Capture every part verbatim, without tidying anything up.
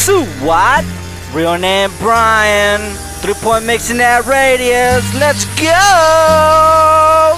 Swat, real name Brian. Three point mix in that radius. Let's go.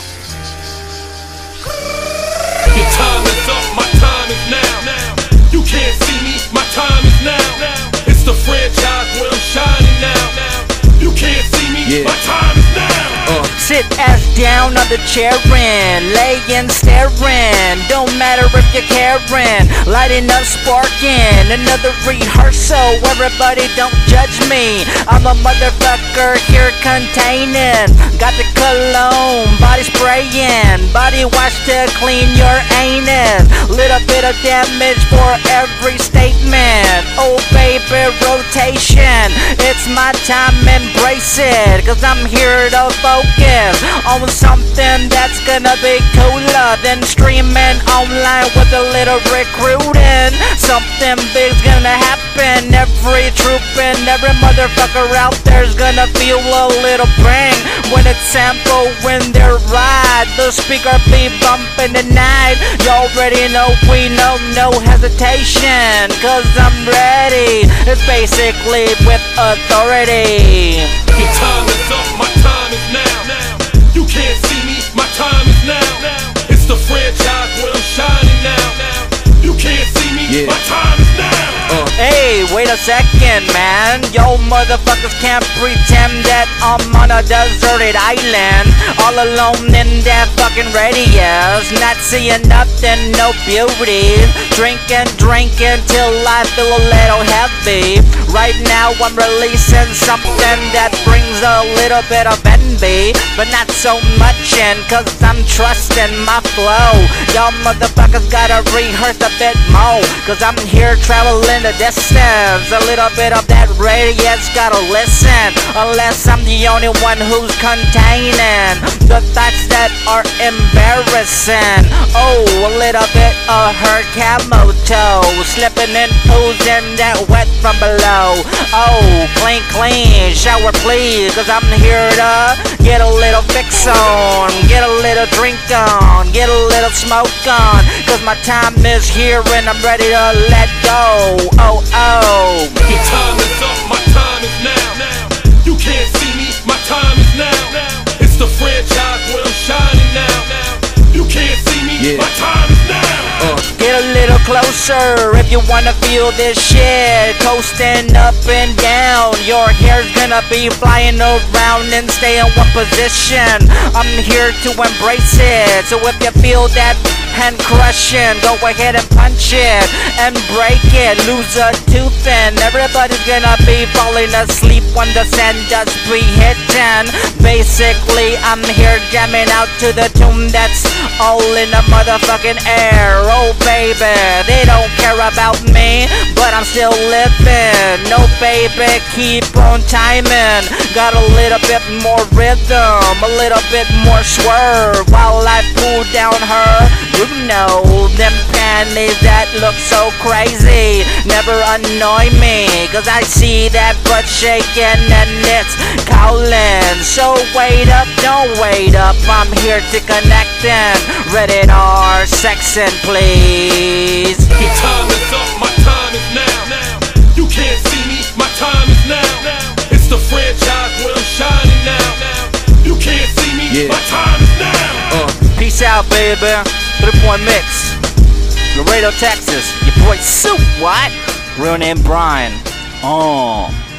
The time is up, my time is now. You can't see me, my time is now. It's the franchise where I'm shining now. You can't see me, yeah. My time is now. Uh. Sit ass down on the chairin', layin' staring. Don't matter if you're caring, lighting up, sparking. Another rehearsal, everybody don't judge me. I'm a motherfucker here containing. Got the cologne, body spraying, body wash to clean your anus. Little bit of damage for every statement. Oh baby, rotation, it's my time, embrace it. Cause I'm here to focus on something that's gonna be cooler than streaming online with a little recruiting. Something big's gonna happen. Every troop and every motherfucker out there's gonna feel a little bang when it's sample when they're right. The speaker be bumping tonight. You already know we know no hesitation. Cause I'm ready. It's basically with authority. The time is up, my time is now. You can't see me, my time is now. It's the franchise where I'm shining now. You can't see me, yeah. My time is now. Uh. Hey, wait a second, man. Yo, motherfuckers can't pretend that I'm on a deserted island, all alone in that fucking radius, not seeing nothing, no beauty. Drinking, drinking till I feel a little heavy. Right now I'm releasing something that brings a little bit of envy, but not so much in, cause I'm trusting my flow. Y'all motherfuckers gotta rehearse a bit more, cause I'm here traveling the distance. A little bit of that radius, gotta listen, unless I'm the only one who's containing the thoughts that are embarrassing. Oh, a little bit of her camo toe, slipping and oozing that wet from below. Oh, clean, clean, shower please, cause I'm here to get a little fix on, get a little drink on, get a little smoke on, cause my time is here and I'm ready to let go. Oh, oh. The time is up, my time is now. You can't see me, my time is now. It's the franchise where I'm shining now. You can't see me, yeah. My time is now. Uh. Get a little closer if you wanna feel this shit. Coasting up and down, your hair's gonna be flying around and stay in one position. I'm here to embrace it, so if you feel that hand crushing, go ahead and punch it and break it. Lose a tooth and everybody's gonna be falling asleep when the sand dust be hitting. Basically, I'm here jamming out to the tune that's all in the motherfucking air. Oh baby, they don't care about me, but I'm still living. No baby, keep on timing. Got a little bit more rhythm, a little bit more swerve while I pull down her. You know, them panties that look so crazy never annoy me, cause I see that butt shaking and it's calling. So wait up, don't wait up, I'm here to connect and Reddit R sexin' please. The time is up, my time is now. You can't see me, my time is now. It's the franchise where I'm shining now. You can't see me, yeah. My time is now. Uh, peace out, baby. Three point mix, Laredo, Texas. Your boy Swat, real name Brian. Oh.